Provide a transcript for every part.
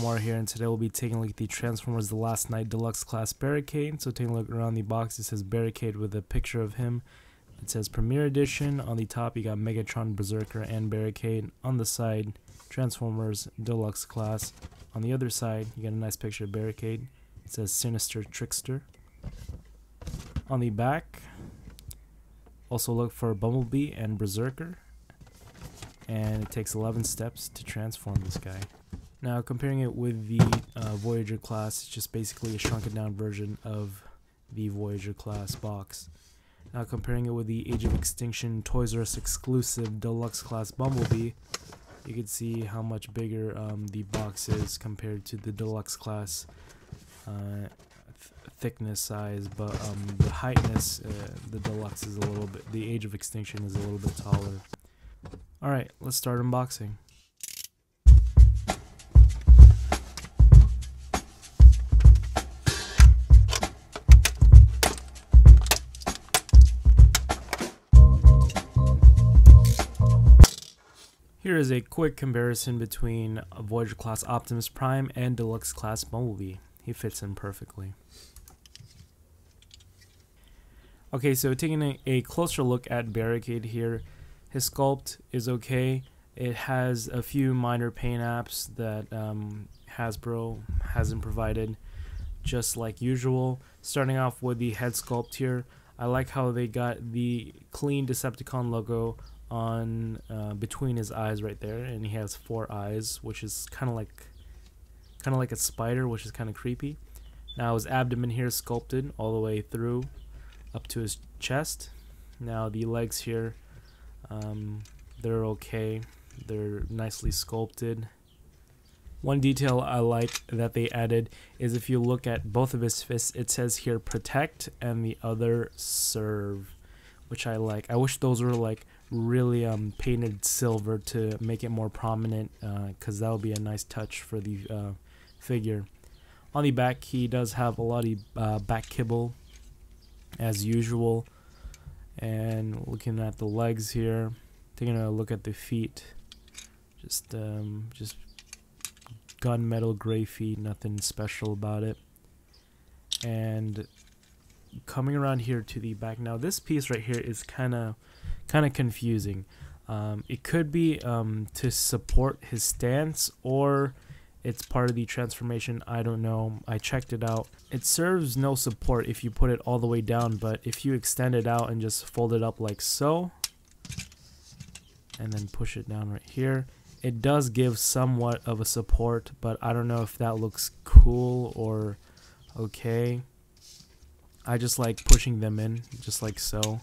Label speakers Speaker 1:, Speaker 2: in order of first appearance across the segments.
Speaker 1: Omar here, and today we'll be taking a look at the Transformers The Last Knight Deluxe Class Barricade. So taking a look around the box, it says Barricade with a picture of him. It says Premier Edition. On the top you got Megatron, Berserker, and Barricade. On the side, Transformers Deluxe Class. On the other side, you got a nice picture of Barricade. It says Sinister Trickster. On the back, also look for Bumblebee and Berserker. And it takes 11 steps to transform this guy. Now comparing it with the Voyager class, it's just basically a shrunken down version of the Voyager class box. Now comparing it with the Age of Extinction Toys R Us exclusive Deluxe class Bumblebee, you can see how much bigger the box is compared to the Deluxe class thickness size, but the heightness, the Deluxe is a little bit, the Age of Extinction is a little bit taller. Alright, let's start unboxing. Here is a quick comparison between Voyager class Optimus Prime and Deluxe class Bumblebee. He fits in perfectly. Okay, so taking a closer look at Barricade here, his sculpt is okay. It has a few minor paint apps that Hasbro hasn't provided, just like usual. Starting off with the head sculpt here, I like how they got the clean Decepticon logo on between his eyes right there, and he has 4 eyes, which is kind of like a spider, which is kind of creepy. Now his abdomen here is sculpted all the way through up to his chest. Now the legs here, they're okay, they're nicely sculpted. One detail I like that they added is if you look at both of his fists, it says here protect and the other serve, which I like. I wish those were like really painted silver to make it more prominent, because that would be a nice touch for the figure. On the back, he does have a lot of back kibble as usual. And looking at the legs here, taking a look at the feet, just gunmetal gray feet, nothing special about it. And coming around here to the back, now this piece right here is kind of confusing. It could be to support his stance, or it's part of the transformation. I don't know. I checked it out. It serves no support if you put it all the way down, but if you extend it out and just fold it up like so, and then push it down right here, it does give somewhat of a support, but I don't know if that looks cool or okay. I just like pushing them in just like so,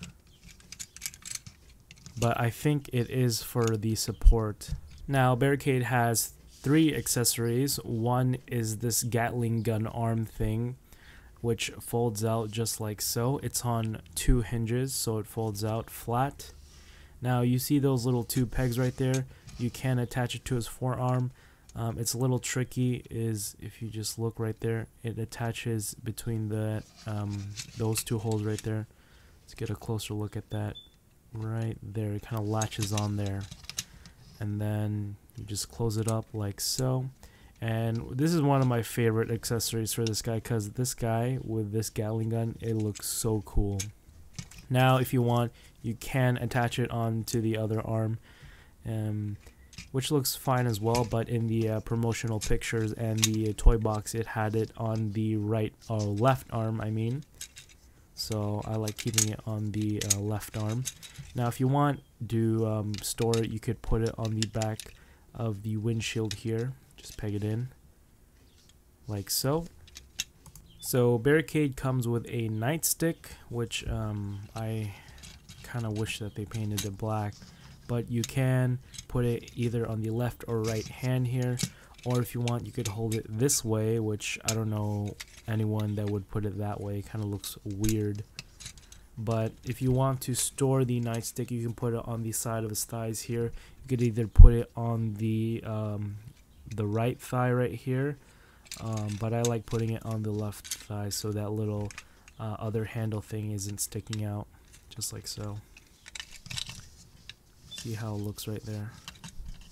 Speaker 1: but I think it is for the support. Now Barricade has 3 accessories. One is this Gatling gun arm thing, which folds out just like so. It's on 2 hinges, so it folds out flat. Now you see those little 2 pegs right there. You can attach it to his forearm. It's a little tricky, is if you just look right there, it attaches between the those 2 holes right there. Let's get a closer look at that right there. It kind of latches on there, and then you just close it up like so. And this is one of my favorite accessories for this guy, because this guy with this Gatling gun, it looks so cool. Now if you want, you can attach it onto the other arm, which looks fine as well, but in the promotional pictures and the toy box, it had it on the right or left arm, I mean. So I like keeping it on the left arm. Now if you want to store it, you could put it on the back of the windshield here. Just peg it in like so. So Barricade comes with a nightstick, which I kind of wish that they painted it black, but you can put it either on the left or right hand here, or if you want, you could hold it this way, which I don't know anyone that would put it that way. It kind of looks weird. But if you want to store the nightstick, you can put it on the side of his thighs here. You could either put it on the right thigh right here, but I like putting it on the left thigh so that little other handle thing isn't sticking out, just like so. See how it looks right there.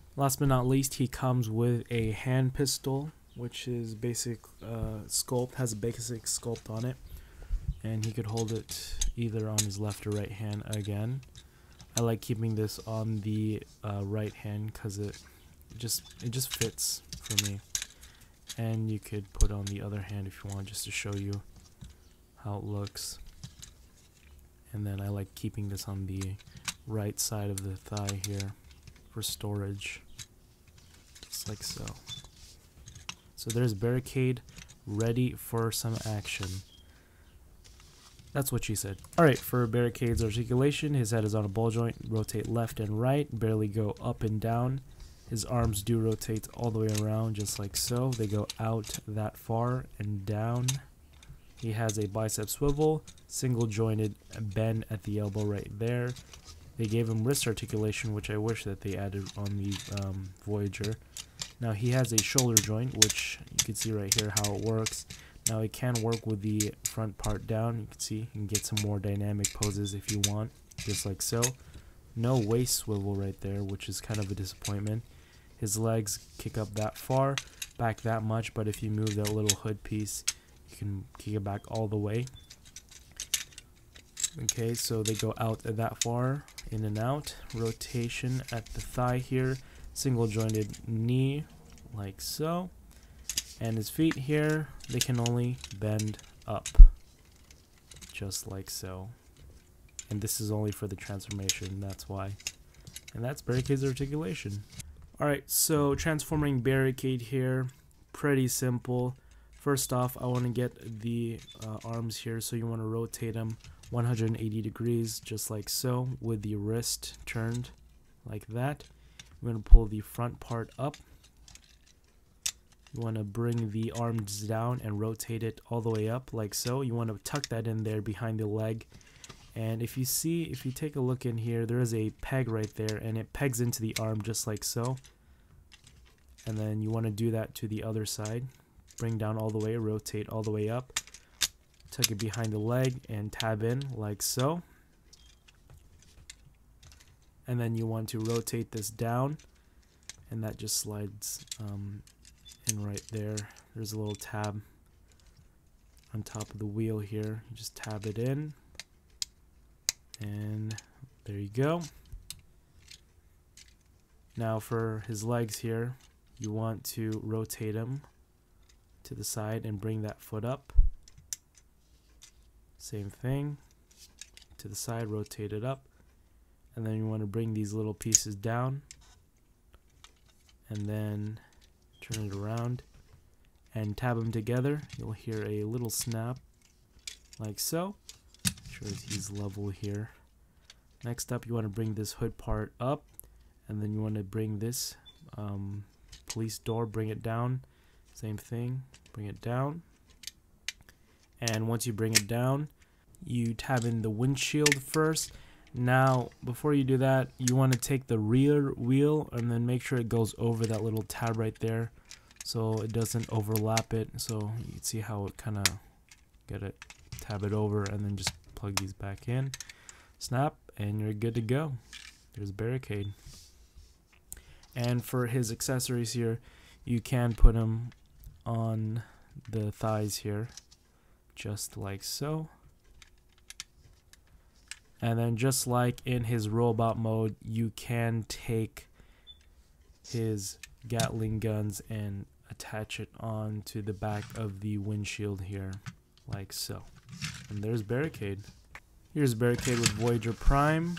Speaker 1: Last but not least, he comes with a hand pistol, which is basic sculpt, has a basic sculpt on it, and he could hold it either on his left or right hand again. I like keeping this on the right hand because it just fits for me. And you could put on the other hand if you want, just to show you how it looks. And then I like keeping this on the right side of the thigh here for storage, just like so. So there's Barricade, ready for some action. That's what she said. Alright, for Barricade's articulation, his head is on a ball joint, rotate left and right, barely go up and down. His arms do rotate all the way around, just like so. They go out that far and down. He has a bicep swivel, single jointed bend at the elbow right there. They gave him wrist articulation, which I wish that they added on the Voyager. Now he has a shoulder joint, which you can see right here how it works. Now it can work with the front part down. You can see you can get some more dynamic poses if you want, just like so. No waist swivel right there, which is kind of a disappointment. His legs kick up that far, back that much, but if you move that little hood piece, you can kick it back all the way. Okay, so they go out that far, in and out. Rotation at the thigh here, single jointed knee, like so. And his feet here, they can only bend up, just like so. And this is only for the transformation, that's why. And that's Barricade's articulation. Alright, so transforming Barricade here, pretty simple. First off, I want to get the arms here, so you want to rotate them 180 degrees, just like so, with the wrist turned like that. We're going to pull the front part up. You want to bring the arms down and rotate it all the way up like so. You want to tuck that in there behind the leg. And if you take a look in here, there is a peg right there, and it pegs into the arm just like so. And then you want to do that to the other side. Bring down all the way, rotate all the way up. Tuck it behind the leg and tab in like so. And then you want to rotate this down, and that just slides in right there. There's a little tab on top of the wheel here. You just tab it in, and there you go. Now for his legs here, you want to rotate them to the side and bring that foot up. Same thing, to the side, rotate it up, and then you want to bring these little pieces down, and then turn it around and tab them together. You'll hear a little snap like so. Make sure he's level here. Next up, you want to bring this hood part up, and then you want to bring this police door, bring it down. Same thing, bring it down. And once you bring it down, you tab in the windshield first. Now, before you do that, you want to take the rear wheel and then make sure it goes over that little tab right there, so it doesn't overlap it. So you can see how it kind of tab it over, and then just plug these back in, snap, and you're good to go. There's Barricade. And for his accessories here, you can put them on the thighs here, just like so. And then just like in his robot mode, you can take his Gatling guns and attach it onto the back of the windshield here, like so. And there's Barricade. Here's Barricade with Voyager Prime.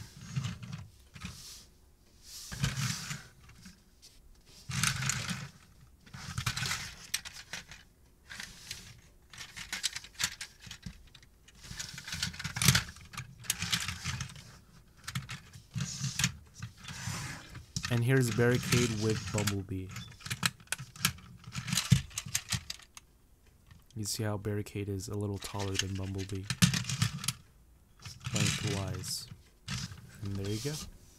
Speaker 1: And here's Barricade with Bumblebee. You see how Barricade is a little taller than Bumblebee, lengthwise. And there you go.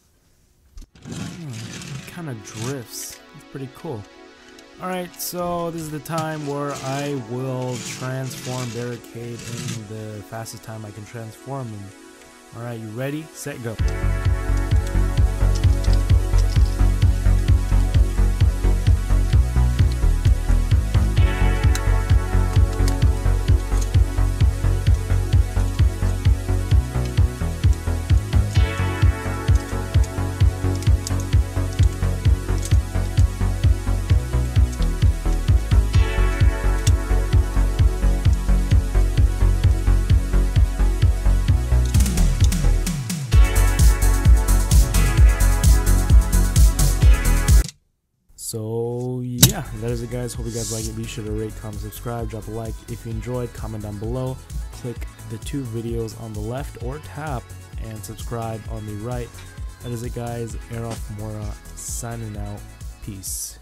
Speaker 1: It kind of drifts. It's pretty cool. Alright, so this is the time where I will transform Barricade in the fastest time I can transform him. Alright, you ready? Set, go. yeah, that is it, guys. Hope you guys like it. Be sure to rate, comment, subscribe, drop a like if you enjoyed, comment down below, click the 2 videos on the left or tap and subscribe on the right. That is it, guys. Aerof Mora signing out. Peace.